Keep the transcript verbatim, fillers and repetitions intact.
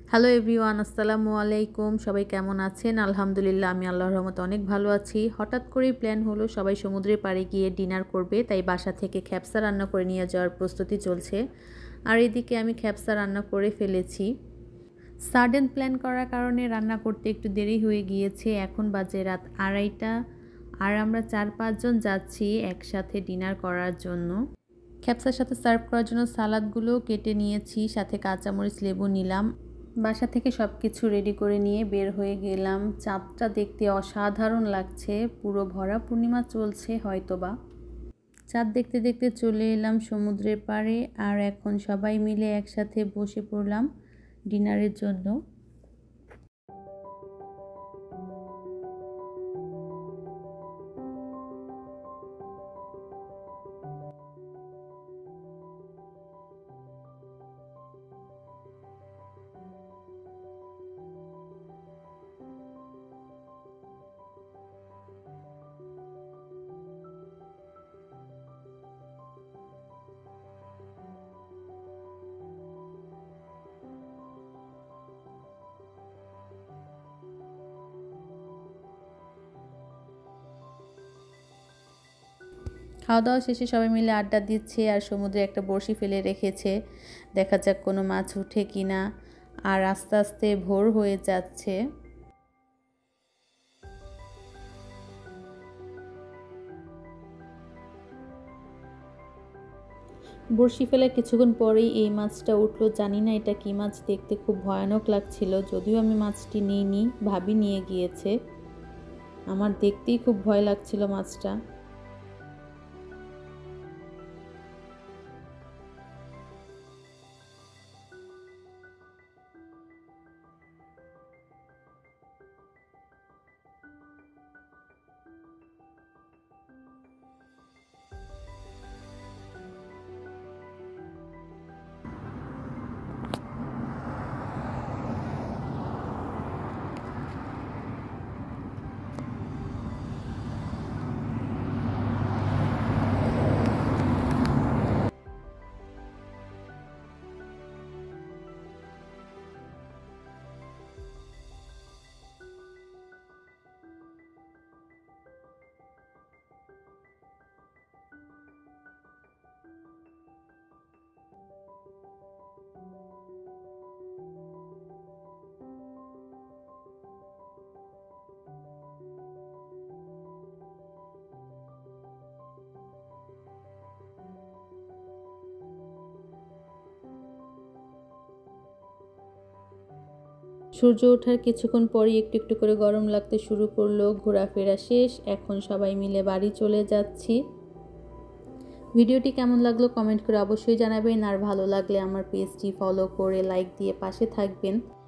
Hello everyone, আসসালামু আলাইকুম। সবাই কেমন আছেন? আলহামদুলিল্লাহ, আমি আল্লাহর রহমতে অনেক ভালো আছি। হঠাৎ করেই প্ল্যান হলো সবাই সমুদ্রের পাড়ে গিয়ে ডিনার করবে, তাই বাসা থেকে খ্যাপসা রান্না করে নিয়ে যাওয়ার প্রস্তুতি চলছে। আর এদিকে আমি খ্যাপসা রান্না করে ফেলেছি। সাডেন প্ল্যান করার কারণে রান্না করতে একটু দেরি হয়ে গিয়েছে। এখন বাজে রাত আড়াইটা, আর আমরা চার পাঁচজন যাচ্ছি একসাথে ডিনার করার জন্য। খ্যাপসার সাথে সার্ভ করার জন্য সালাদগুলো কেটে নিয়েছি, সাথে কাঁচামরিচ, লেবু নিলাম। বাসা থেকে সব কিছু রেডি করে নিয়ে বের হয়ে গেলাম। চাঁদটা দেখতে অসাধারণ লাগছে, পুরো ভরা পূর্ণিমা চলছে হয়তোবা। চাঁদ দেখতে দেখতে চলে এলাম সমুদ্রের পাড়ে, আর এখন সবাই মিলে একসাথে বসে পড়লাম ডিনারের জন্য। খাওয়া দাওয়া শেষে সবাই মিলে আড্ডা দিচ্ছে, আর সমুদ্রে একটা বড়শি ফেলে রেখেছে, দেখা যাক কোনো মাছ উঠে কিনা। আর আস্তে আস্তে ভোর হয়ে যাচ্ছে। বড়শি ফেলে কিছুক্ষণ পরেই এই মাছটা উঠলো। জানি না এটা কি মাছ, দেখতে খুব ভয়ানক লাগছিল। যদিও আমি মাছটি নিইনি, ভাবি নিয়ে গিয়েছে। আমার দেখতেই খুব ভয় লাগছিল মাছটা। সূর্য ওঠার কিছুক্ষণ পরই একটু একটু করে গরম লাগতে শুরু করলো। ঘোরাফেরা শেষ, এখন সবাই মিলে বাড়ি চলে যাচ্ছি। ভিডিওটি কেমন লাগলো কমেন্ট করে অবশ্যই জানাবেন, আর ভালো লাগলে আমার পেজটি ফলো করে লাইক দিয়ে পাশে থাকবেন।